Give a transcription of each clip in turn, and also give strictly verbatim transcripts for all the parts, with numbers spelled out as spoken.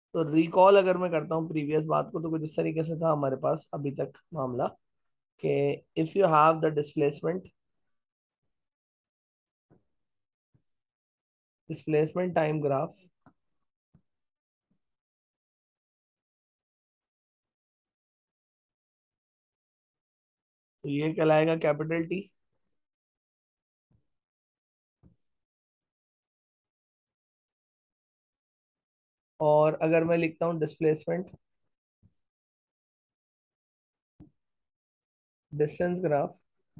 तो रिकॉल अगर मैं करता हूँ प्रीवियस बात को, तो कुछ इस तरीके से था हमारे पास अभी तक मामला कि if you have the displacement displacement time graph, तो ये कहलाएगा कैपिटल टी। और अगर मैं लिखता हूँ डिस्प्लेसमेंट डिस्टेंस ग्राफ,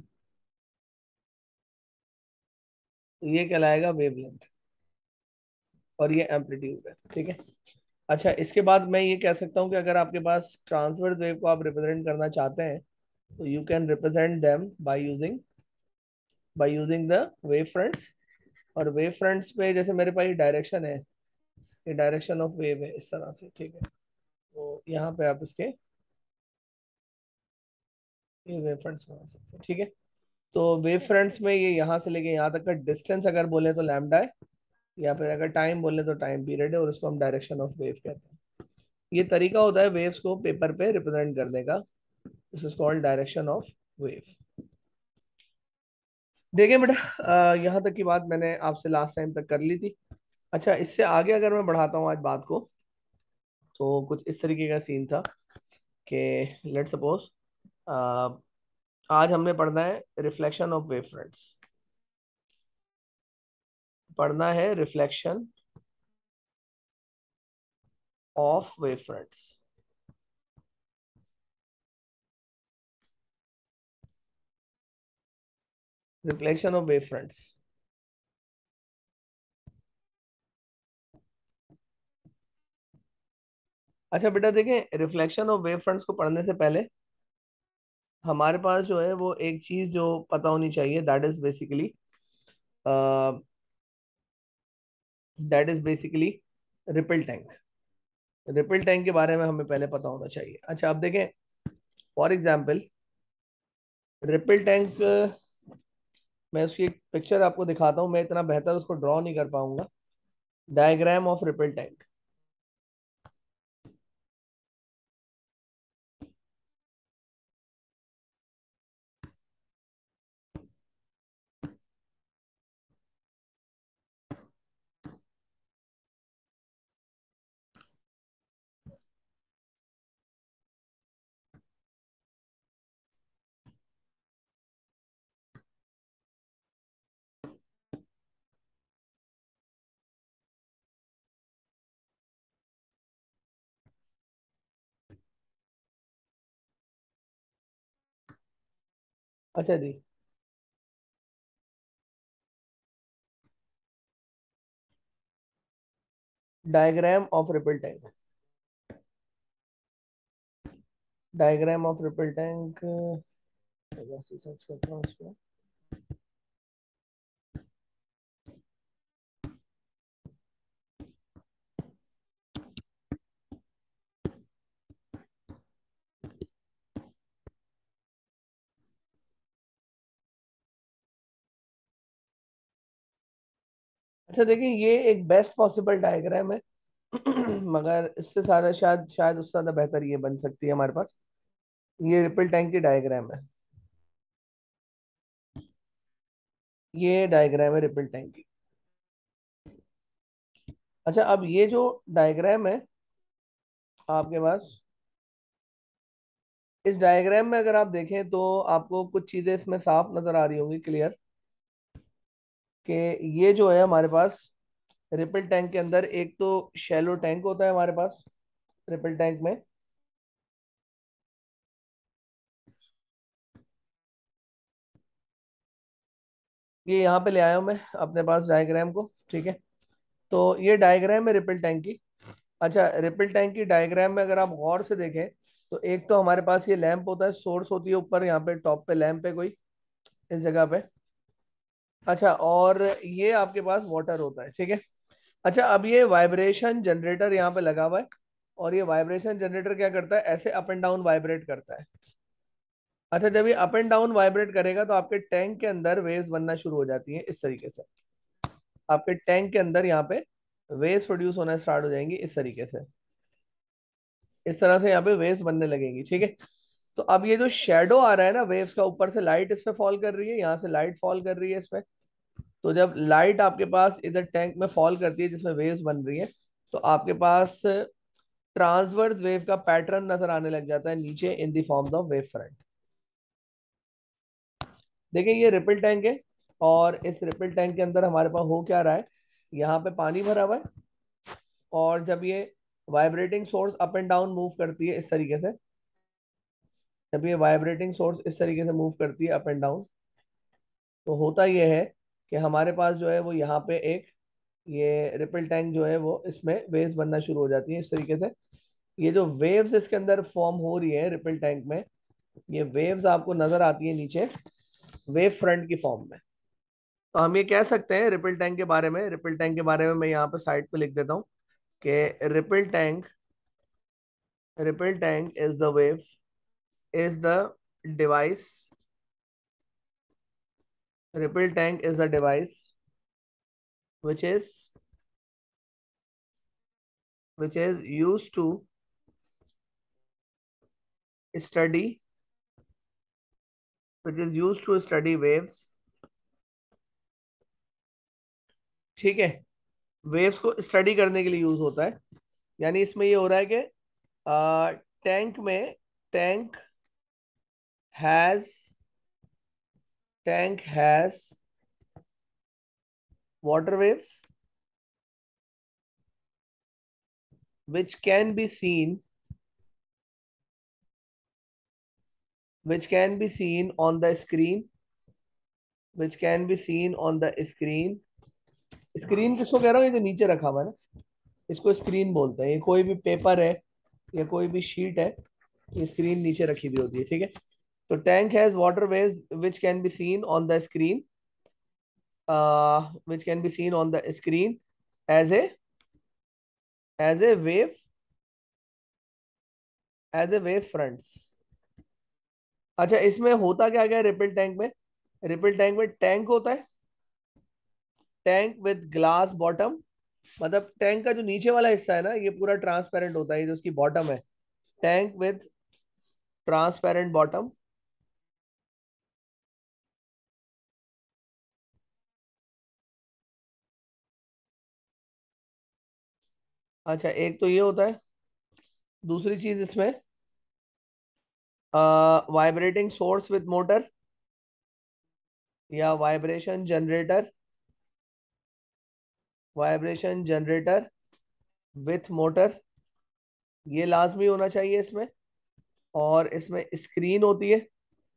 तो ये कहलाएगा वेवलेंथ, और ये एम्पलीट्यूड है। ठीक है। अच्छा, इसके बाद मैं ये कह सकता हूँ कि अगर आपके पास ट्रांसवर्स वेव को आप रिप्रेजेंट करना चाहते हैं, तो you can represent them by using by using the wave fronts. और वेव फ्रंट्स पे जैसे मेरे पास ये डायरेक्शन है, ये डायरेक्शन ऑफ वेव है इस तरह से। ठीक है। तो यहाँ पे आप इसके ये वेव फ्रंट्स बना सकते हैं। ठीक है। तो वेव फ्रंट्स में ये यहाँ से लेके यहाँ तक का डिस्टेंस अगर बोले तो लैम्डा है, या फिर अगर टाइम बोले तो टाइम पीरियड है, और इसको हम डायरेक्शन ऑफ वेव कहते हैं। ये तरीका होता है वेव्स को पेपर पे रिप्रेजेंट करने का। This is called direction of wave. देखिए बेटा, अ, यहाँ तक की बात मैंने आपसे लास्ट टाइम तक कर ली थी। अच्छा, इससे आगे अगर मैं बढ़ाता हूँ आज बात को, तो कुछ इस तरीके का सीन था कि लेट सपोज आज हमने पढ़ना है रिफ्लेक्शन ऑफ वेव फ्रंट्स। पढ़ना है reflection of wave fronts. Reflection of wave fronts. अच्छा बेटा, देखें, रिफ्लेक्शन ऑफ वेव फ्रंट्स को पढ़ने से पहले हमारे पास जो है वो एक चीज जो पता होनी चाहिए, that is basically that is basically ripple tank. Ripple tank के बारे में हमें पहले पता होना चाहिए। अच्छा, अब देखें, फॉर एग्जाम्पल रिपल टैंक, मैं उसकी एक पिक्चर आपको दिखाता हूँ। मैं इतना बेहतर उसको ड्रॉ नहीं कर पाऊंगा। Diagram of ripple tank. अच्छा जी, diagram of ripple tank. Diagram of ripple tank search करता हूँ इसमें। अच्छा देखिए, ये एक बेस्ट पॉसिबल डायग्राम है। मगर इससे सारा शायद शायद उससे ज्यादा बेहतर ये बन सकती है हमारे पास। ये रिपल टैंक की डायग्राम है। ये डायग्राम है रिपल टैंक की। अच्छा, अब ये जो डायग्राम है आपके पास, इस डायग्राम में अगर आप देखें तो आपको कुछ चीजें इसमें साफ नजर आ रही होंगी, क्लियर, कि ये जो है हमारे पास रिपल टैंक के अंदर एक तो शैलो टैंक होता है हमारे पास रिपल टैंक में। ये यहाँ पे ले आया हूँ मैं अपने पास डायग्राम को। ठीक है। तो ये डायग्राम है रिपल टैंक की। अच्छा, रिपल टैंक की डायग्राम में अगर आप गौर से देखें, तो एक तो हमारे पास ये लैंप होता है, सोर्स होती है ऊपर, यहाँ पे टॉप पे लैंप है कोई इस जगह पे। अच्छा, और ये आपके पास वाटर होता है। ठीक है। अच्छा, अब ये वाइब्रेशन जनरेटर यहाँ पे लगा हुआ है, और ये वाइब्रेशन जनरेटर क्या करता है, ऐसे अप एंड डाउन वाइब्रेट करता है। अच्छा, जब ये अप एंड डाउन वाइब्रेट करेगा तो आपके टैंक के अंदर वेव्स बनना शुरू हो जाती है इस तरीके से। आपके टैंक के अंदर यहाँ पे वेव्स प्रोड्यूस होना स्टार्ट हो जाएंगी इस तरीके से। इस तरह से यहाँ पे वेव्स बनने लगेंगी, ठीक है। तो अब ये जो शेडो आ रहा है ना वेव्स का, ऊपर से लाइट इस पे फॉल कर रही है, यहाँ से लाइट फॉल कर रही है इस पे। तो जब लाइट आपके पास इधर टैंक में फॉल करती है जिसमें वेव्स बन रही है, तो आपके पास ट्रांसवर्स वेव का पैटर्न नजर आने लग जाता है नीचे in the form of wave front. देखिए ये रिपल टैंक है, और इस रिपल टैंक के अंदर हमारे पास हो क्या रहा है, यहाँ पे पानी भरा हुआ है, और जब ये vibrating source up and down move करती है इस तरीके से, जब ये वाइब्रेटिंग सोर्स इस तरीके से मूव करती है अप एंड डाउन, तो होता ये है कि हमारे पास जो है वो यहाँ पे एक ये रिपल टैंक जो है वो इसमें वेव्स बनना शुरू हो जाती है इस तरीके से। ये जो वेव्स इसके अंदर फॉर्म हो रही है रिपल टैंक में, ये वेव्स आपको नजर आती है नीचे वेव फ्रंट की फॉर्म में। तो हम ये कह सकते हैं रिपल टैंक के बारे में, रिपल टैंक के बारे में मैं यहाँ पे साइड पे लिख देता हूँ कि ripple tank, ripple tank is the wave, is the device, ripple tank is the device which is which is used to study, which is used to study waves, ठीक है। वेव्स को स्टडी करने के लिए यूज होता है। यानी इसमें ये हो रहा है कि टैंक में, tank has tank has water waves which can be seen, which can be seen on the screen, which can be seen on the screen। Screen किसको कह रहा हूँ, ये जो नीचे रखा हुआ है ना, इसको स्क्रीन बोलते हैं। ये कोई भी पेपर है या कोई भी शीट है, ये स्क्रीन नीचे रखी हुई होती है, ठीक है। तो tank has water waves which can be seen on the screen, which can be seen on the screen as a as a wave, as a wave fronts. अच्छा, इसमें होता क्या क्या रिपल टैंक में, रिपल टैंक में tank होता है, tank with glass bottom. मतलब टैंक का जो नीचे वाला हिस्सा है ना, ये पूरा ट्रांसपेरेंट होता है, ये जो उसकी बॉटम है, टैंक विद ट्रांसपेरेंट बॉटम। अच्छा, एक तो ये होता है। दूसरी चीज इसमें वाइब्रेटिंग सोर्स विद मोटर, या vibration generator, vibration generator with motor, ये लाजमी होना चाहिए इसमें। और इसमें स्क्रीन होती है,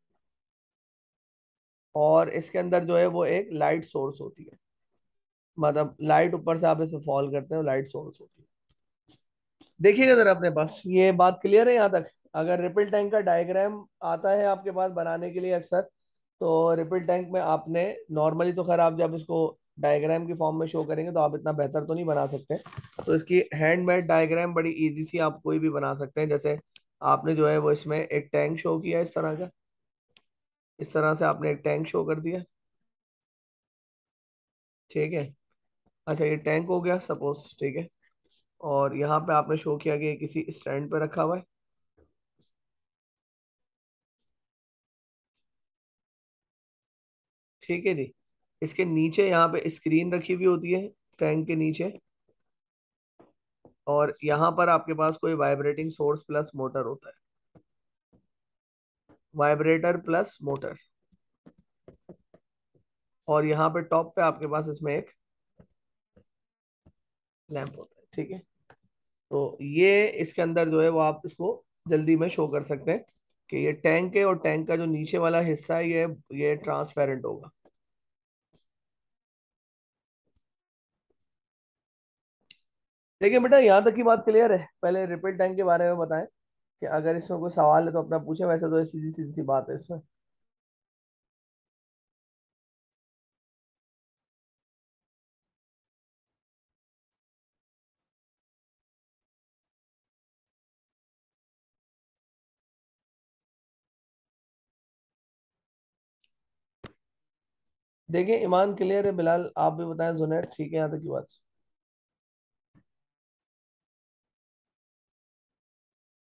और इसके अंदर जो है वो एक लाइट सोर्स होती है। मतलब लाइट ऊपर से आप इसे फॉल करते हो, लाइट सोर्स होती है। देखिएगा जरा अपने पास, ये बात क्लियर है यहाँ तक। अगर रिपल टैंक का डायग्राम आता है आपके पास बनाने के लिए अक्सर, तो रिपल टैंक में आपने नॉर्मली, तो खैर आप जब इसको डायग्राम की फॉर्म में शो करेंगे तो आप इतना बेहतर तो नहीं बना सकते। तो इसकी हैंडमेड डायग्राम बड़ी इजी सी आप कोई भी बना सकते हैं। जैसे आपने जो है वो इसमें एक टैंक शो किया इस तरह का, इस तरह से आपने एक टैंक शो कर दिया, ठीक है। अच्छा, ये टैंक हो गया सपोज, ठीक है। और यहाँ पे आपने शो किया कि ये किसी स्टैंड पे रखा हुआ है, ठीक है जी। इसके नीचे यहाँ पे स्क्रीन रखी हुई होती है टैंक के नीचे, और यहाँ पर आपके पास कोई वाइब्रेटिंग सोर्स प्लस मोटर होता है, वाइब्रेटर प्लस मोटर। और यहाँ पे टॉप पे आपके पास इसमें एक लैंप होता है, ठीक है। तो ये इसके अंदर जो है वो आप इसको जल्दी में शो कर सकते हैं कि ये टैंक है, और टैंक का जो नीचे वाला हिस्सा है ये ये ट्रांसपेरेंट होगा। देखिए बेटा, यहाँ तक की बात क्लियर है। पहले रिपल टैंक के बारे में बताएं कि अगर इसमें कोई सवाल है तो अपना पूछे, वैसे तो ये सीधी सीधी सी बात है इसमें। देखिए ईमान क्लियर है, बिलाल आप भी बताएं, जुनैर ठीक है यहाँ तक की बात।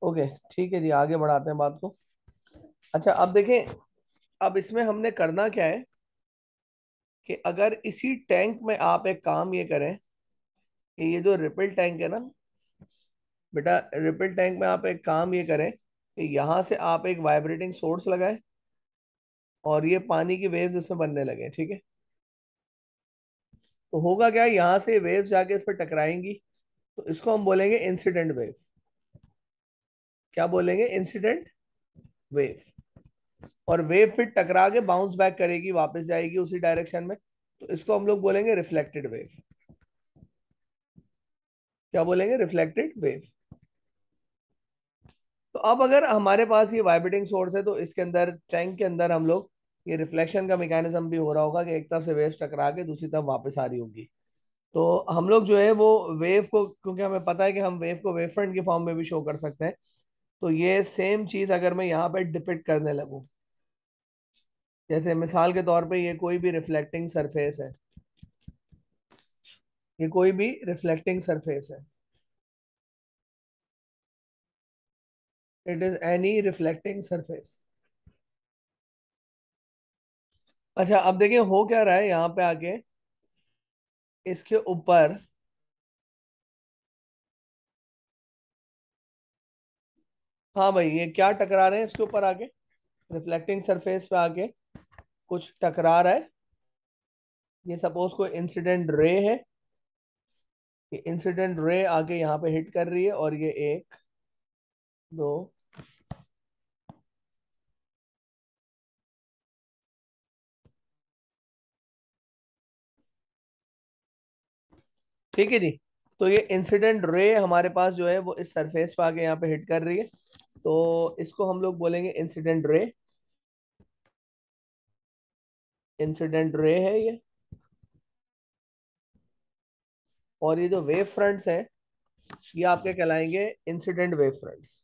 ओके, ठीक है जी, आगे बढ़ाते हैं बात को। अच्छा अब देखें, अब इसमें हमने करना क्या है कि अगर इसी टैंक में आप एक काम ये करें कि ये जो रिपल टैंक है ना बेटा, रिपल टैंक में आप एक काम ये करें कि यहाँ से आप एक वाइब्रेटिंग सोर्स लगाएं और ये पानी की वेव्स इसमें बनने लगे, ठीक है। तो होगा क्या, यहाँ से वेव्स जाके इस पर टकराएंगी, तो इसको हम बोलेंगे इंसिडेंट वेव। क्या बोलेंगे? Incident wave. और वेव फिर टकरा के बाउंस बैक करेगी, वापस जाएगी उसी डायरेक्शन में, तो इसको हम लोग बोलेंगे रिफ्लेक्टेड वेव। क्या बोलेंगे? Reflected wave. तो अब अगर हमारे पास ये वाइब्रेटिंग सोर्स है तो इसके अंदर, टैंक के अंदर, हम लोग ये रिफ्लेक्शन का मैकेनिज्म भी हो रहा होगा कि एक तरफ से वेव टकरा के दूसरी तरफ वापस आ रही होगी। तो हम लोग जो है वो वेव को, क्योंकि हमें पता है कि हम वेव को वेव फ्रंट के फॉर्म में भी शो कर सकते हैं, तो ये सेम चीज अगर मैं यहाँ पे डिपिक्ट करने लगूं, जैसे मिसाल के तौर पे ये कोई भी रिफ्लेक्टिंग सरफेस है, ये कोई भी रिफ्लेक्टिंग सरफेस है, it is any reflecting surface. अच्छा अब देखिए हो क्या रहा है यहाँ पे आके, इसके ऊपर, हाँ भाई, ये क्या टकरा रहे हैं इसके ऊपर आके, रिफ्लेक्टिंग सरफेस पे आके कुछ टकरा रहा है। ये सपोज कोई इंसिडेंट रे है, ये इंसिडेंट रे आके यहाँ पे हिट कर रही है, और ये एक, दो, ठीक है जी। तो ये इंसिडेंट रे हमारे पास जो है वो इस सरफेस पे आके यहाँ पे हिट कर रही है, तो इसको हम लोग बोलेंगे इंसिडेंट रे। इंसिडेंट रे है ये। और ये जो वेव फ्रंट्स हैं, ये आपके कहलाएंगे इंसिडेंट वेव फ्रंट्स।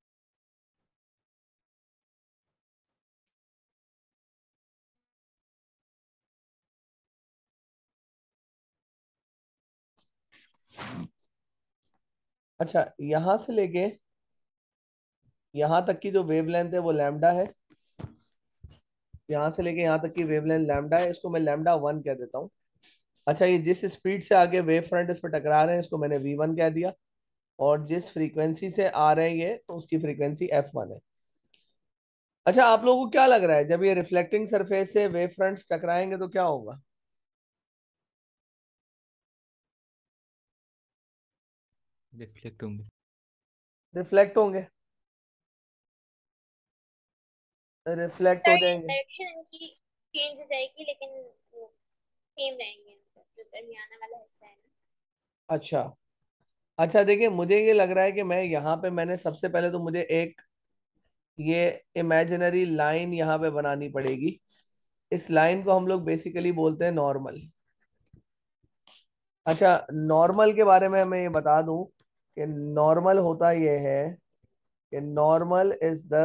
अच्छा, यहां से लेके यहां तक की जो वेवलेंथ है वो लैम्डा है। यहाँ से लेके यहाँ तक की वेवलेंथ लैम्डा है, इसको मैं लैम्डा वन कह देता हूँ। अच्छा, ये जिस स्पीड से आगे वेव फ्रंट इस पर टकरा रहे हैं इसको मैंने वी वन कह दिया। और जिस फ्रीक्वेंसी से आ रहे हैं ये, तो उसकी फ्रीक्वेंसी एफ वन है। अच्छा, आप लोगों को क्या लग रहा है जब ये रिफ्लेक्टिंग सरफेस से वेव फ्रंट्स टकराएंगे तो क्या होगा? रिफ्लेक्ट होंगे। रिफ्लेक्ट होंगे, रिफ्लेक्ट हो सर ये जाएंगे। डायरेक्शन इनकी चेंज हो जाएगी, लेकिन वो सेम रहेंगे, मतलब जो दरमियाना वाला हिस्सा है ना। अच्छा। अच्छा देखिए, मुझे ये लग रहा है कि मैं यहाँ पे, मैंने सबसे पहले तो मुझे एक ये इमेजिनरी लाइन यहाँ पे बनानी पड़ेगी। इस लाइन को हम लोग बेसिकली बोलते हैं नॉर्मल। अच्छा, नॉर्मल के बारे में मैं ये बता दूं कि नॉर्मल होता ये है कि normal is the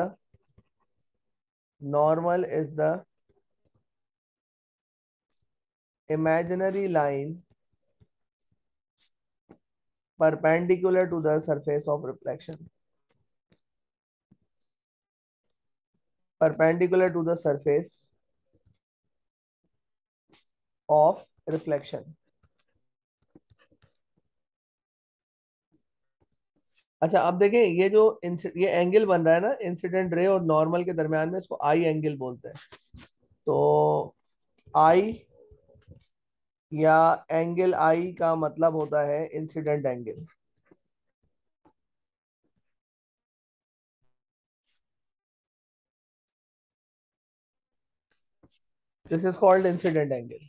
normal is the imaginary line perpendicular to the surface of reflection, perpendicular to the surface of reflection। अच्छा अब देखें, ये जो इंसि- ये एंगल बन रहा है ना इंसिडेंट रे और नॉर्मल के दरमियान में, इसको आई एंगल बोलते हैं। तो आई, या एंगल आई का मतलब होता है incident angle. This is called incident angle.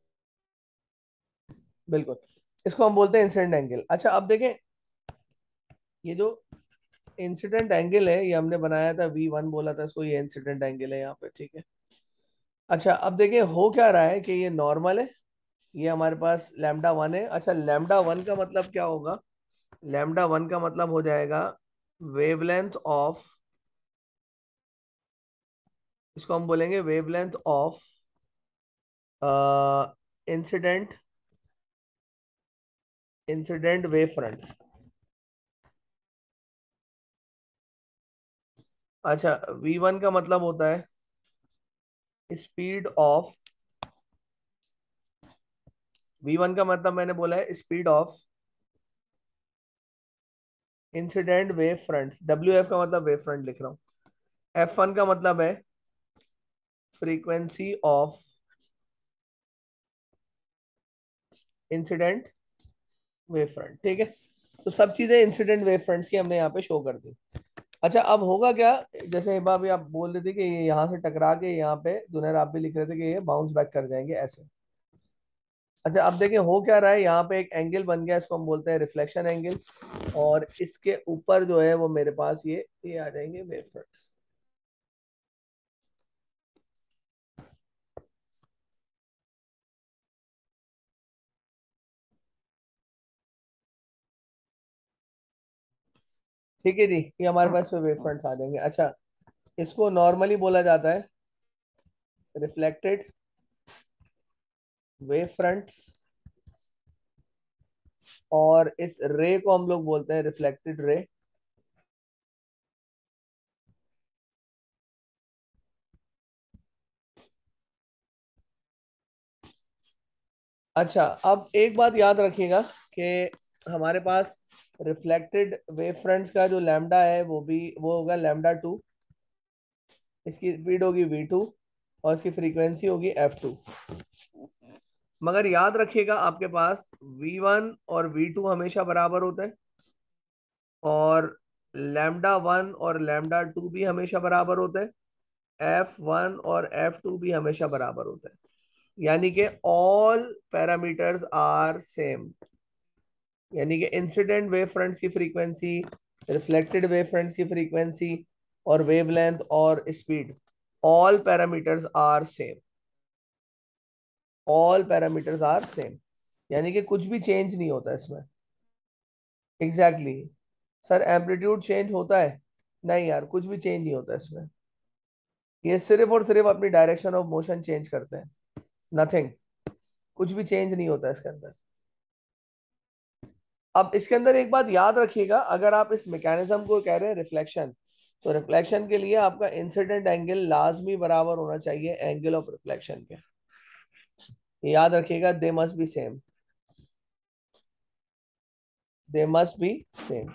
बिल्कुल, इसको हम बोलते हैं इंसिडेंट एंगल। अच्छा अब देखें, ये जो इंसिडेंट एंगल है ये हमने बनाया था वी वन बोला था इसको, ये इंसिडेंट एंगल है यहाँ पे, ठीक है। अच्छा अब देखिए हो क्या रहा है कि ये नॉर्मल है, ये हमारे पास लैम्डा वन है। अच्छा, लैम्डा वन का मतलब क्या होगा? लैम्डा वन का मतलब हो जाएगा वेवलेंथ ऑफ, इसको हम बोलेंगे wavelength of incident incident wave fronts. अच्छा, वी वन का मतलब होता है स्पीड ऑफ, वी वन का मतलब मैंने बोला है speed of incident wave front, W F का मतलब वेव फ्रंट लिख रहा हूँ। एफ वन का मतलब है frequency of incident wave front, ठीक है। तो सब चीजें इंसिडेंट वेव फ्रंट्स की हमने यहाँ पे शो कर दी। अच्छा, अब होगा क्या, जैसे हिबा भी आप बोल रहे थे कि ये यहाँ से टकरा के यहाँ पे, जुनैर आप भी लिख रहे थे कि ये बाउंस बैक कर जाएंगे ऐसे। अच्छा, अब देखिए हो क्या रहा है, यहाँ पे एक एंगल बन गया, इसको हम बोलते हैं रिफ्लेक्शन एंगल, और इसके ऊपर जो है वो मेरे पास ये ये आ जाएंगे वेव फ्रंट्स। ठीक है जी, ये हमारे पास वेव फ्रंट्स आ जाएंगे। अच्छा, इसको नॉर्मली बोला जाता है रिफ्लेक्टेड वेव फ्रंट्स, और इस रे को हम लोग बोलते हैं रिफ्लेक्टेड रे। अच्छा, अब एक बात याद रखिएगा कि हमारे पास रिफ्लेक्टेड वेव फ्रंट्स का जो लैम्डा है वो भी वो होगा लैम्डा टू, इसकी स्पीड होगी वी टू, और इसकी फ्रीक्वेंसी होगी एफ टू। मगर याद रखिएगा आपके पास वी वन और वी टू हमेशा बराबर होते हैं, और लैम्डा वन और लैम्डा टू भी हमेशा बराबर होते हैं, एफ वन और एफ टू भी हमेशा बराबर होते हैं। यानी कि ऑल पैरामीटर्स आर सेम, यानी कि इंसिडेंट वेव फ्रंट्स की फ्रीक्वेंसी, रिफ्लेक्टेड वेव फ्रंट्स की फ्रीक्वेंसी, और वेवलेंथ और speed, all parameters are same, all parameters are same, यानी कि कुछ भी चेंज नहीं होता इसमें। Exactly exactly. Sir amplitude change होता है? नहीं यार, कुछ भी चेंज नहीं होता इसमें, ये सिर्फ और सिर्फ अपनी डायरेक्शन ऑफ मोशन चेंज करते हैं, नथिंग, कुछ भी चेंज नहीं होता इसके अंदर। अब इसके अंदर एक बात याद रखिएगा, अगर आप इस मैकेनिज्म को कह रहे हैं रिफ्लेक्शन, तो रिफ्लेक्शन के लिए आपका इंसिडेंट एंगल लाजमी बराबर होना चाहिए एंगल ऑफ रिफ्लेक्शन के, ये याद रखिएगा, they must be same, they must be same,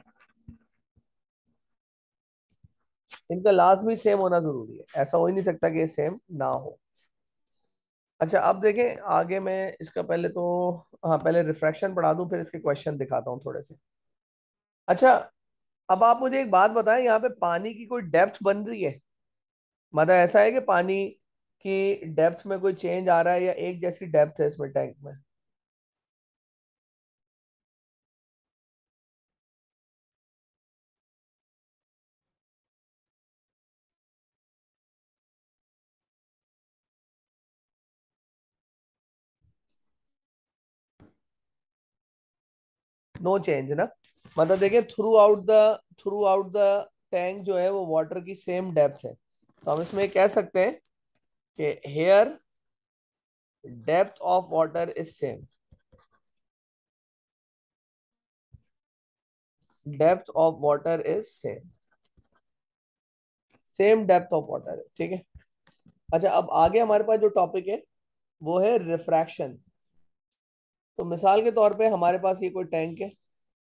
इनका लाजमी सेम होना जरूरी है, ऐसा हो ही नहीं सकता कि सेम ना हो। अच्छा, अब देखें आगे, मैं इसका पहले तो, हाँ पहले रिफ्रैक्शन पढ़ा दूं, फिर इसके क्वेश्चन दिखाता हूँ थोड़े से। अच्छा, अब आप मुझे एक बात बताएं, यहाँ पे पानी की कोई डेप्थ बन रही है? मतलब ऐसा है कि पानी की डेप्थ में कोई चेंज आ रहा है, या एक जैसी डेप्थ है इसमें टैंक में? नो चेंज ना, मतलब देखिए throughout the throughout the tank जो है वो वाटर की सेम डेप्थ है, तो हम इसमें कह सकते हैं कि here depth of water is same, depth of water is same, same depth of water है, ठीक है। अच्छा, अब आगे हमारे पास जो टॉपिक है वो है रिफ्रैक्शन। तो मिसाल के तौर पे हमारे पास ये कोई टैंक है,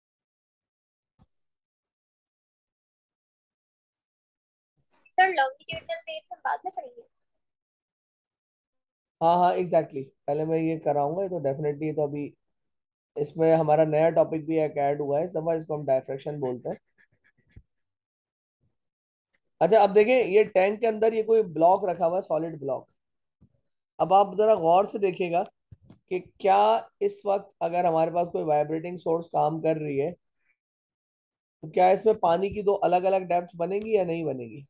सर लॉन्गिट्यूडनल वेव्स हम बाद में चलेंगे। हाँ हाँ एग्जैक्टली exactly. पहले मैं ये कराऊंगा, ये तो डेफिनेटली, तो अभी इसमें हमारा नया टॉपिक भी एक ऐड हुआ है इस दफा, इसको हम डायफ्रैक्शन बोलते हैं। अच्छा, अब देखें ये टैंक के अंदर ये कोई ब्लॉक रखा हुआ है, सॉलिड ब्लॉक। अब आप जरा गौर से देखिएगा कि क्या इस वक्त अगर हमारे पास कोई वाइब्रेटिंग सोर्स काम कर रही है, तो क्या इसमें पानी की दो अलग अलग डेप्थ बनेगी या नहीं बनेगी?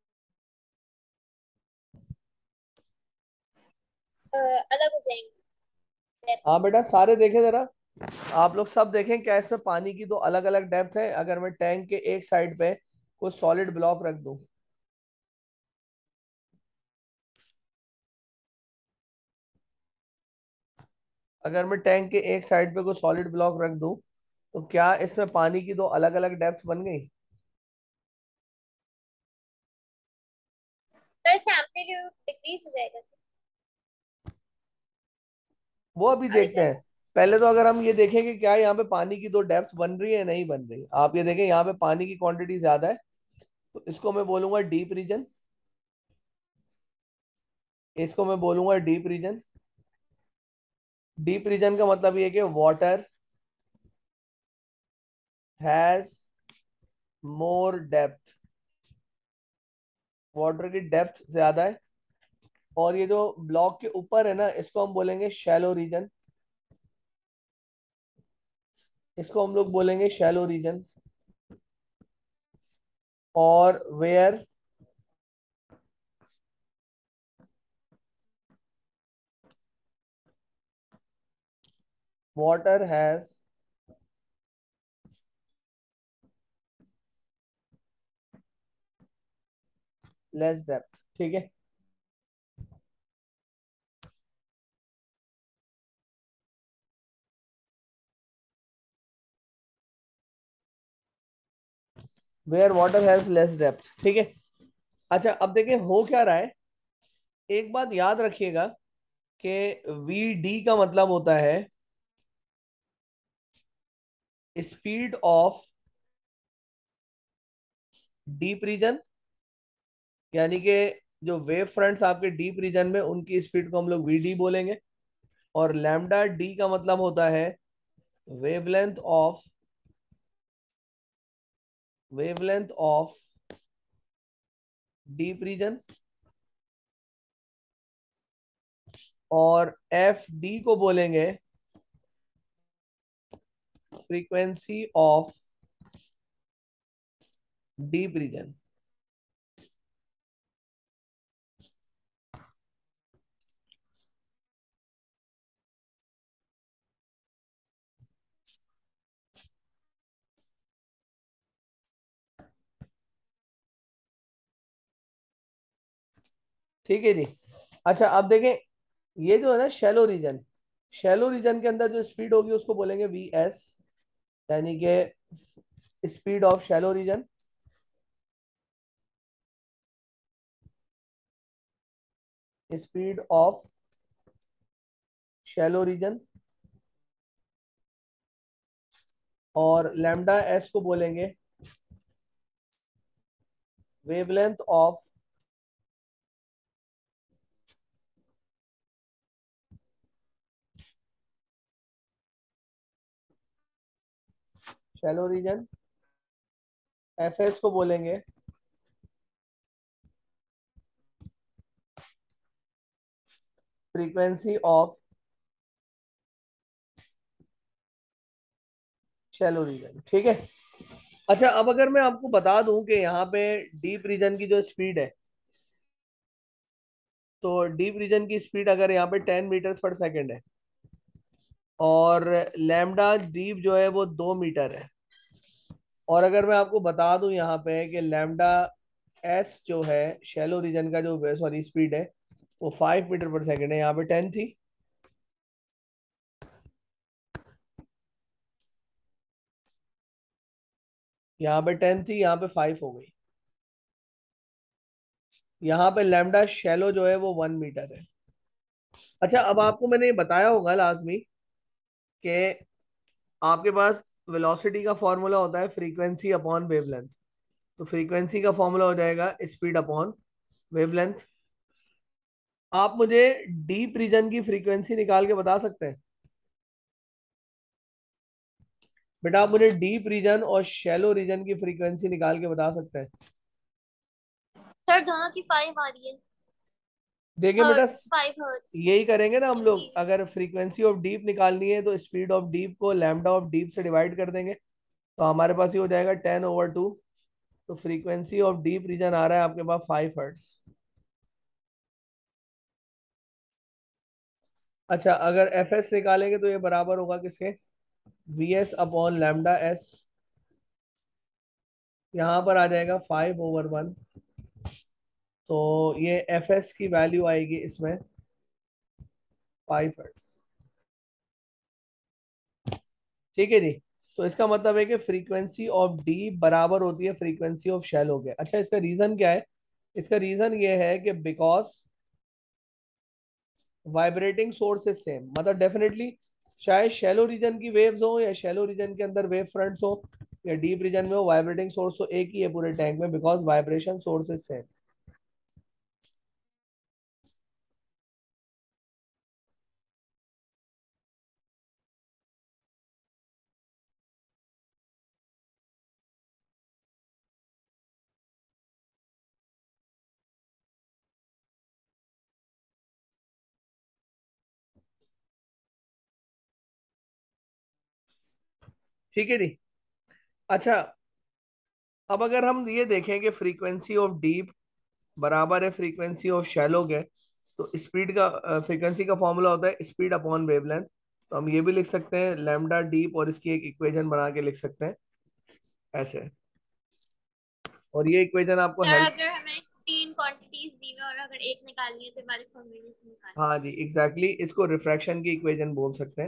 अ, अलग हो जाएंगे हाँ डेप्थ। बेटा, सारे देखें जरा, आप लोग सब देखें, क्या इसमें पानी की दो अलग अलग डेप्थ है? अगर मैं टैंक के एक साइड पे कोई सॉलिड ब्लॉक रख दूं, अगर मैं टैंक के एक साइड पे कोई सॉलिड ब्लॉक रख दूं, तो क्या इसमें पानी की दो अलग अलग डेप्थ बन गई? तो इससे एम्पलीट्यूड डिक्रीज हो जाएगा क्या? वो अभी अभी देखते हैं। तक पहले तो अगर हम ये देखें कि क्या यहाँ पे पानी की दो डेप्थ बन रही है नहीं बन रही, आप ये देखें यहाँ पे पानी की क्वांटिटी ज्यादा है, तो इसको मैं बोलूंगा डीप रीजन। इसको मैं बोलूंगा डीप रीजन। डीप रीजन का मतलब ये है कि water has more depth, water की डेप्थ ज्यादा है। और ये जो ब्लॉक के ऊपर है ना, इसको हम बोलेंगे शैलो रीजन। इसको हम लोग बोलेंगे शैलो रीजन। और where water has less depth. ठीक है। Where water has less depth. ठीक है। अच्छा अब देखें हो क्या रहा है। एक बात याद रखिएगा कि वी डी का मतलब होता है स्पीड ऑफ डीप रीजन, यानी कि जो वेव फ्रंट्स आपके डीप रीजन में उनकी स्पीड को हम लोग वी डी बोलेंगे। और लैम्डा डी का मतलब होता है wavelength of wavelength of deep region. और एफ डी को बोलेंगे फ्रीक्वेंसी ऑफ डीप रीजन। ठीक है जी। अच्छा अब देखें, ये जो है ना शैलो रीजन, शैलो रीजन के अंदर जो स्पीड होगी उसको बोलेंगे वी एस, यानी कि speed of shallow region. Speed of shallow region. और लैम्डा एस को बोलेंगे wavelength of shallow region. F S को बोलेंगे फ्रीक्वेंसी ऑफ शैलो रीजन। ठीक है। अच्छा अब अगर मैं आपको बता दूं कि यहाँ पे डीप रीजन की जो स्पीड है, तो डीप रीजन की स्पीड अगर यहाँ पे टेन मीटर्स पर सेकंड है, और लैम्डा डीप जो है वो दो मीटर है। और अगर मैं आपको बता दूं यहाँ पे कि लैम्डा एस जो है शैलो रीजन का जो सॉरी स्पीड है वो फाइव मीटर पर सेकंड है, यहाँ पे टेन थी, यहाँ पे टेन थी, यहाँ पे फाइव हो गई। यहाँ पे लैम्डा शैलो जो है वो वन मीटर है। अच्छा अब आपको मैंने ये बताया होगा लाजमी कि आपके पास वेलोसिटी का फॉर्मूला होता है फ्रीक्वेंसी अपॉन वेवलेंथ। तो फ्रीक्वेंसी का फॉर्मूला हो जाएगा स्पीड अपॉन वेवलेंथ। आप मुझे डीप रीजन की फ्रीक्वेंसी निकाल के बता सकते हैं? बेटा आप मुझे डीप रीजन और शैलो रीजन की फ्रीक्वेंसी निकाल के बता सकते हैं? सर दोनों की फाइव आ रही है। देखिए बेटा, हर्ट्स, फाइव हर्ट्स यही करेंगे ना हम लोग। इंक्रीज। अगर फ्रीक्वेंसी ऑफ डीप निकालनी है तो स्पीड ऑफ डीप को लैम्डा ऑफ डीप से डिवाइड कर देंगे, तो हमारे पास ये हो जाएगा टेन ओवर टू। तो फ्रीक्वेंसी ऑफ डीप रीजन आ रहा है आपके पास फाइव हर्ट्स। अच्छा अगर एफ एस निकालेंगे तो ये बराबर होगा किसके? V S upon lambda S. यहाँ पर आ जाएगा फाइव ओवर वन। तो ये एफ एस की वैल्यू आएगी इसमें फाइव हर्ट्स। ठीक है जी। तो इसका मतलब है कि फ्रीक्वेंसी ऑफ डी बराबर होती है फ्रीक्वेंसी ऑफ शैलो के। अच्छा इसका रीजन क्या है? इसका रीजन ये है कि because vibrating source is same, मतलब डेफिनेटली चाहे शैलो रीजन की वेव्स हो या शैलो रीजन के अंदर वेव फ्रंट्स हो या डीप रीजन में हो, वाइब्रेटिंग सोर्स तो एक ही है पूरे टैंक में, because vibration source is same. ठीक है जी। अच्छा, अब अगर हम ये देखें कि फ्रीक्वेंसी ऑफ डीप बराबर है फ्रीक्वेंसी ऑफ शैलो के, तो स्पीड का फ्रीक्वेंसी का फॉर्मूला होता है स्पीड अपॉन वेवलेंथ। तो हम ये भी लिख सकते हैं लैम्डा डीप, और इसकी एक इक्वेशन बना के लिख सकते हैं ऐसे। और ये इक्वेशन आपको सर हेल्प, अगर हमें तीन क्वांटिटीज दी हुई और अगर एक निकालनी है तो हमारी फॉर्मूले से निकालनी हाँ जी एग्जैक्टली exactly, इसको रिफ्रैक्शन की इक्वेशन बोल सकते हैं,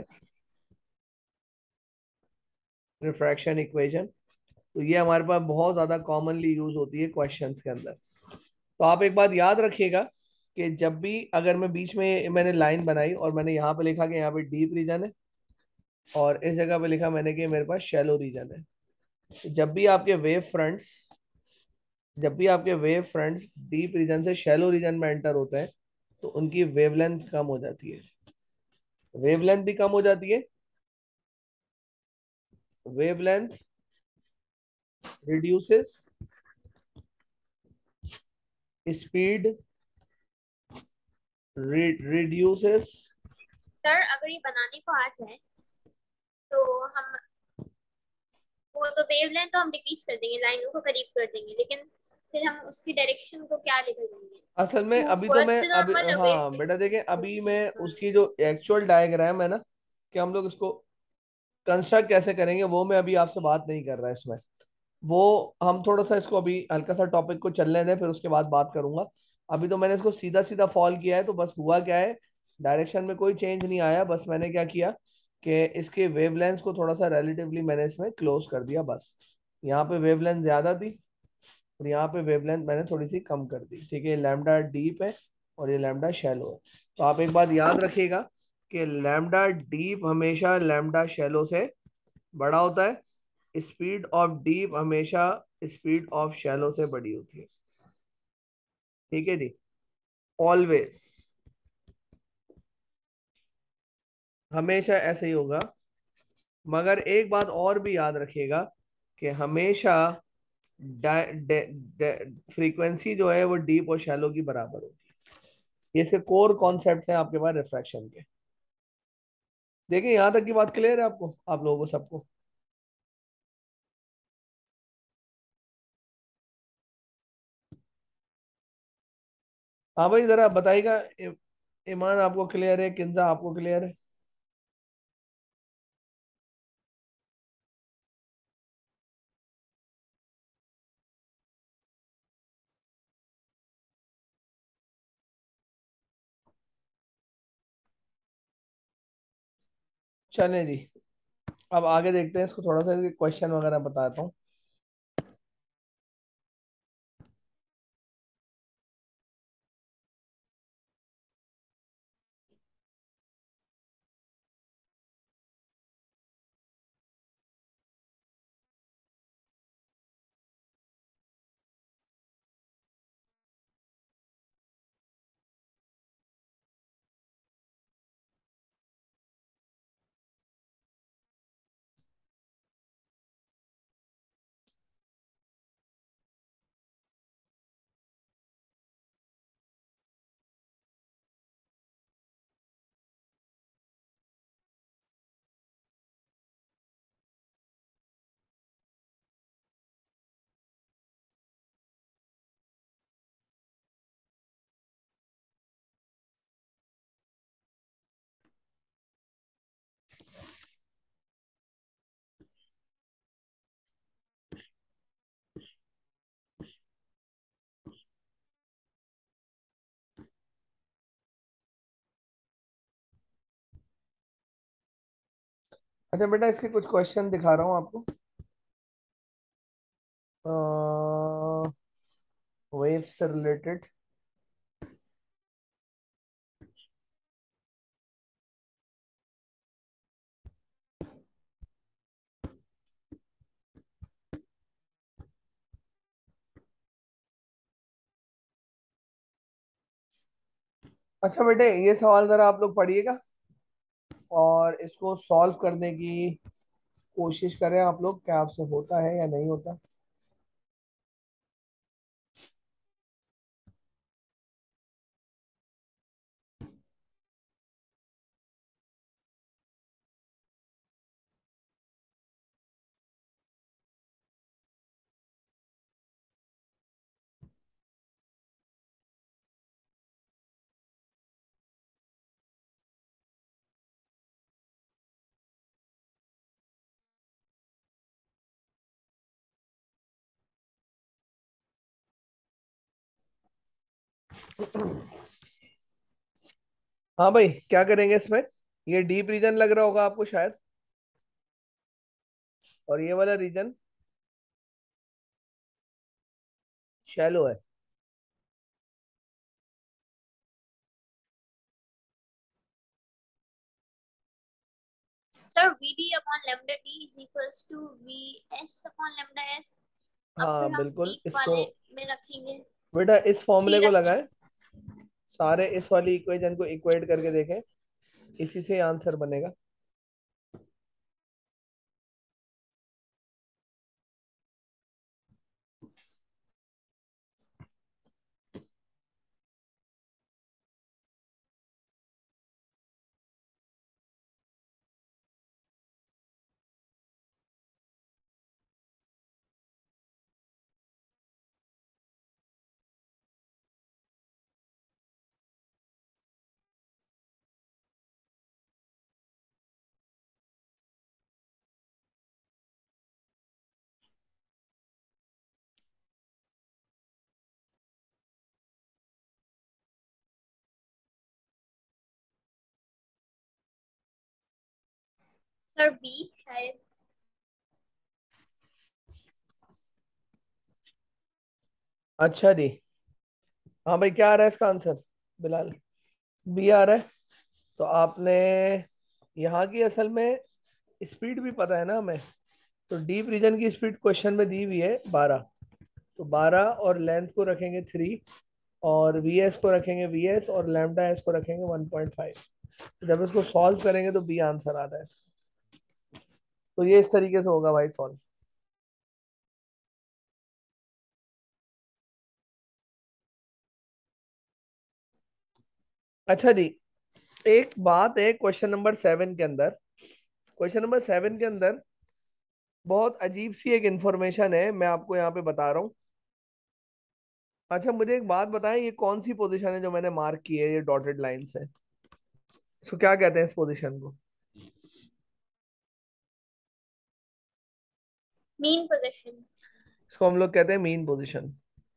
रिफ्रैक्शन इक्वेशन। तो ये हमारे पास बहुत ज्यादा कॉमनली यूज होती है क्वेश्चंस के अंदर। तो आप एक बात याद रखिएगा कि जब भी अगर मैं बीच में मैंने लाइन बनाई और मैंने यहाँ पे लिखा कि यहाँ पे डीप रीजन है और इस जगह पे लिखा मैंने कि मेरे पास शैलो रीजन है, तो जब भी आपके वेव फ्रंट्स जब भी आपके वेव फ्रंट्स डीप रीजन से शैलो रीजन में एंटर होते हैं तो उनकी वेवलेंथ कम हो जाती है। वेवलेंथ भी कम हो जाती है, वेवलेंथ रिड्यूसेस स्पीड, रिड्यूसेस। है। सर अगर ये बनाने को आ जाए तो हम वो तो वेवलेंथ तो हम डिक्रीज कर देंगे, लाइनों को करीब कर देंगे, लेकिन फिर हम उसकी डायरेक्शन को क्या लेकर जाएंगे असल में अभी तो टूवर्ड्स मैं द अभी नॉर्मल अवे हाँ बेटा देखें, फ्रॉम अभी मैं उसकी जो एक्चुअल डायग्राम है ना कि हम लोग इसको कंस्ट्रक्ट कैसे करेंगे वो मैं अभी आपसे बात नहीं कर रहा इसमें। वो हम थोड़ा सा इसको अभी हल्का सा टॉपिक को चलने दें, फिर उसके बाद बात करूंगा। अभी तो मैंने इसको सीधा सीधा फॉल किया है, तो बस हुआ क्या है, डायरेक्शन में कोई चेंज नहीं आया, बस मैंने क्या किया कि इसके वेवलेंथ को थोड़ा सा रिलेटिवली मैंने इसमें क्लोज कर दिया बस। यहाँ पे वेवलेंथ ज्यादा थी और यहाँ पे वेवलेंथ मैंने थोड़ी सी कम कर दी, ठीक है। लैम्डा डीप है और ये लैम्डा शैलो है। तो आप एक बात याद रखिएगा कि लैम्डा डीप हमेशा लैम्डा शैलो से बड़ा होता है, स्पीड ऑफ डीप हमेशा स्पीड ऑफ शैलो से बड़ी होती है, ठीक है जी, ऑलवेज, हमेशा ऐसे ही होगा। मगर एक बात और भी याद रखिएगा कि हमेशा फ्रीक्वेंसी जो है वो डीप और शैलो की बराबर होगी। ये से कोर कॉन्सेप्ट हैं आपके पास रिफ्रैक्शन के। देखिए यहाँ तक की बात क्लियर है आपको, आप लोगों को सबको? हाँ भाई जरा बताइएगा, इ- ईमान आपको क्लियर है, किंजा आपको क्लियर है? चलें जी, अब आगे देखते हैं इसको, थोड़ा सा क्वेश्चन वगैरह बताता हूँ। अच्छा बेटा, इसके कुछ क्वेश्चन दिखा रहा हूँ आपको। वेव से रिलेटेड। अच्छा बेटे, ये सवाल जरा आप लोग पढ़िएगा और इसको सॉल्व करने की कोशिश करें आप लोग, क्या आपसे होता है या नहीं होता। हाँ भाई, क्या करेंगे इसमें। ये डीप रीजन लग रहा होगा आपको शायद, और ये वाला रीजन शैलो है। Sir V D upon lambda D is equals to V S upon lambda S. अब हाँ फिर हम बिल्कुल, डीप इसको वाले में रखेंगे, बेटा इस थ्री फॉर्मूले को रखेंगे। लगाएं, सारे इस वाली इक्वेशन को इक्वेट करके देखें, इसी से आंसर बनेगा। सर बी शायद। अच्छा जी। हाँ भाई, क्या आ रहा है इसका आंसर बिलाल। बी आ रहा है। तो आपने यहाँ की असल में स्पीड भी पता है ना हमें। तो डीप रीजन की स्पीड क्वेश्चन में दी हुई है बारह। तो बारह और लेंथ को रखेंगे थ्री, और वी एस को रखेंगे वी एस, और लैम्डा एस को रखेंगे वन पॉइंट फाइव। तो जब इसको सॉल्व करेंगे तो बी आंसर आ रहा है इसका। तो ये इस तरीके से होगा भाई सॉल्व। अच्छा जी, एक बात है क्वेश्चन नंबर सेवन के अंदर। क्वेश्चन नंबर सेवन के अंदर बहुत अजीब सी एक इंफॉर्मेशन है, मैं आपको यहाँ पे बता रहा हूँ। अच्छा मुझे एक बात बताएं, ये कौन सी पोजीशन है जो मैंने मार्क की है ये डॉटेड लाइन से। इसको क्या कहते हैं इस पोजीशन को। Mean position. इसको हम लोग कहते हैं मीन पोजीशन।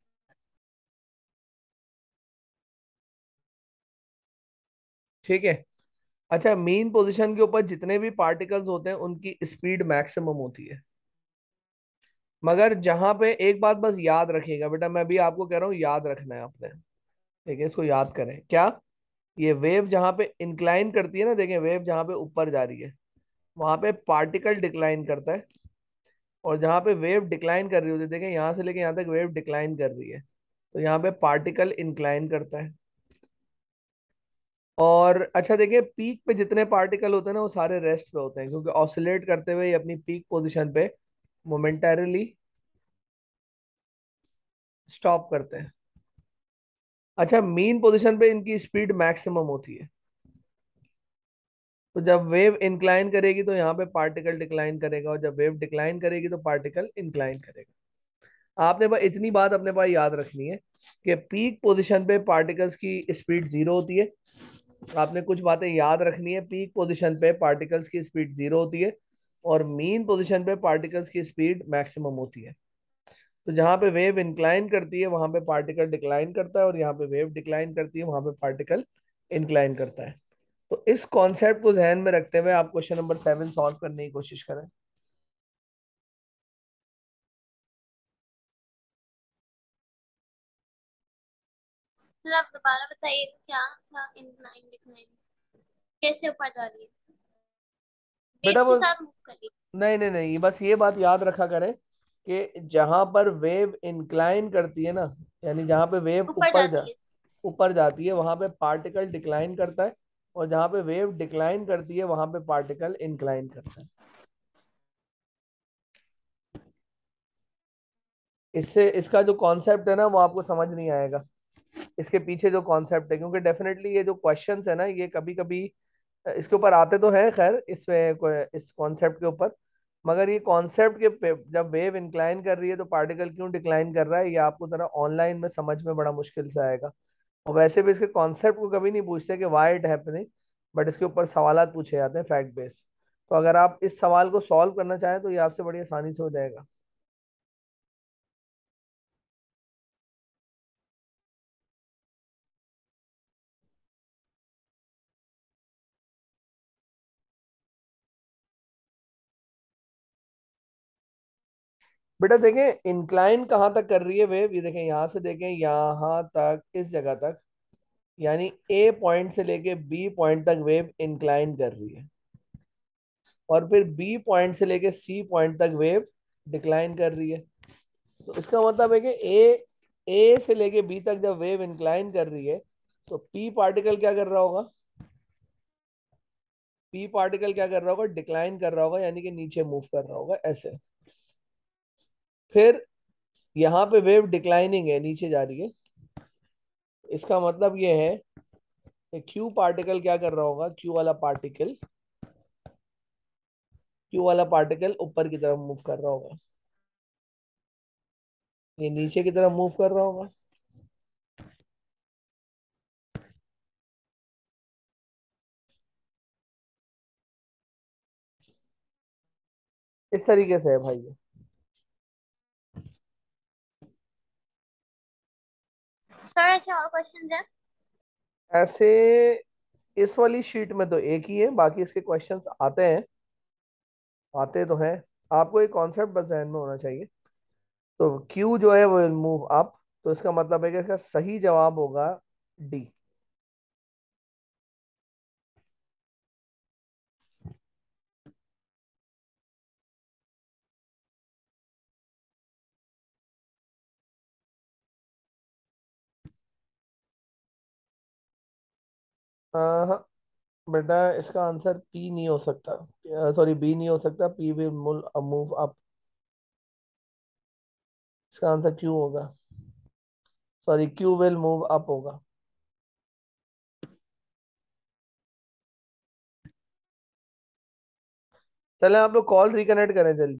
ठीक है। अच्छा, मीन पोजीशन के ऊपर जितने भी पार्टिकल्स होते हैं उनकी स्पीड मैक्सिमम होती है। मगर जहां पे एक बात बस याद रखिएगा बेटा, मैं भी आपको कह रहा हूँ याद रखना है आपने। ठीक है, इसको याद करें क्या। ये वेव जहां पे इंक्लाइन करती है ना, देखें वेव जहां पे ऊपर जा रही है वहां पे पार्टिकल डिक्लाइन करता है। और जहां पे वेव डिक्लाइन कर रही होती है, देखें यहाँ से लेके यहाँ तक वेव डिक्लाइन कर रही है, तो यहाँ पे पार्टिकल इंक्लाइन करता है। और अच्छा देखिए, पीक पे जितने पार्टिकल होते हैं ना वो सारे रेस्ट पे होते हैं, क्योंकि ऑसिलेट करते हुए ये अपनी पीक पोजीशन पे मोमेंटरली स्टॉप करते हैं। अच्छा, मीन पोजीशन पे इनकी स्पीड मैक्सिमम होती है। तो जब वेव इंक्लाइन करेगी तो यहाँ पे पार्टिकल डिक्लाइन करेगा, और जब वेव डिक्लाइन करेगी तो पार्टिकल इंक्लाइन करेगा। आपने बस इतनी बात अपने पास याद रखनी है कि पीक पोजीशन पे पार्टिकल्स की स्पीड जीरो होती है। आपने कुछ बातें याद रखनी है, पीक पोजीशन पे पार्टिकल्स की स्पीड जीरो होती है, और मीन पोजीशन पे पार्टिकल्स की स्पीड मैक्सिमम होती है। तो जहां पे वेव इंक्लाइन करती है वहां पे पार्टिकल डिक्लाइन करता है, और यहाँ पे वेव डिक्लाइन करती है वहां पे पार्टिकल इंक्लाइन करता है। तो इस कॉन्सेप्ट को ध्यान में रखते हुए आप क्वेश्चन नंबर सेवन सॉल्व करने की कोशिश करें। सर आप दोबारा बताइए क्या था इंक्लाइन डिक्लाइन, कैसे ऊपर जा रही है, वेव बेटा के वो, साथ मूव कर रही नहीं नहीं नहीं, बस ये बात याद रखा करें कि जहां पर वेव इंक्लाइन करती है ना, यानी जहां पे वेव है, ऊपर ऊपर जा जाती है। ऊपर जाती है वहां पे पार्टिकल डिक्लाइन करता है, और जहां पे वेव डिक्लाइन करती है वहां पे पार्टिकल इंक्लाइन करता है। इससे इसका जो कॉन्सेप्ट है ना वो आपको समझ नहीं आएगा, इसके पीछे जो कॉन्सेप्ट है, क्योंकि डेफिनेटली ये जो क्वेश्चंस है ना ये कभी कभी इसके ऊपर आते तो हैं, खैर इसमें कोई- इस कॉन्सेप्ट के ऊपर, मगर ये कॉन्सेप्ट के पे- जब वेव इंक्लाइन कर रही है तो पार्टिकल क्यों डिक्लाइन कर रहा है, ये आपको जरा ऑनलाइन में समझ में बड़ा मुश्किल से आएगा। और वैसे भी इसके कॉन्सेप्ट को कभी नहीं पूछते कि वाई इट हैपनिंग, बट इसके ऊपर सवालात पूछे जाते हैं फैक्ट बेस्ड। तो अगर आप इस सवाल को सॉल्व करना चाहें तो ये आपसे बड़ी आसानी से हो जाएगा। बेटा देखें इंक्लाइन कहाँ तक कर रही है वेव, ये देखें यहाँ से देखें यहाँ तक, इस जगह तक, यानी ए पॉइंट से लेके बी पॉइंट तक वेव इंक्लाइन कर रही है, और फिर बी पॉइंट से लेके सी पॉइंट तक वेव डिक्लाइन कर रही है। तो इसका मतलब है कि ए ए से लेके बी तक जब वेव इंक्लाइन कर रही है तो पी पार्टिकल क्या कर रहा होगा, पी पार्टिकल क्या कर रहा होगा, डिक्लाइन कर रहा होगा, यानी कि नीचे मूव कर रहा होगा ऐसे। फिर यहाँ पे वेव डिक्लाइनिंग है, नीचे जा रही है, इसका मतलब ये है कि क्यू पार्टिकल क्या कर रहा होगा, क्यू वाला पार्टिकल क्यू वाला पार्टिकल ऊपर की तरफ मूव कर रहा होगा, ये नीचे की तरफ मूव कर रहा होगा। इस तरीके से है भाई ये। सर ऐसे और क्वेश्चन है? ऐसे इस वाली शीट में तो एक ही है, बाकी इसके क्वेश्चंस आते हैं, आते तो हैं। आपको एक कॉन्सेप्ट बस ध्यान में होना चाहिए। तो क्यू जो है वो मूव अप, तो इसका मतलब है कि इसका सही जवाब होगा डी। हाँ बेटा, इसका आंसर पी नहीं हो सकता, सॉरी बी नहीं हो सकता, पी विल मूव अप, इसका आंसर क्यू होगा, sorry Q will move up होगा। चले आप लोग कॉल रिकनेक्ट करें जल्दी।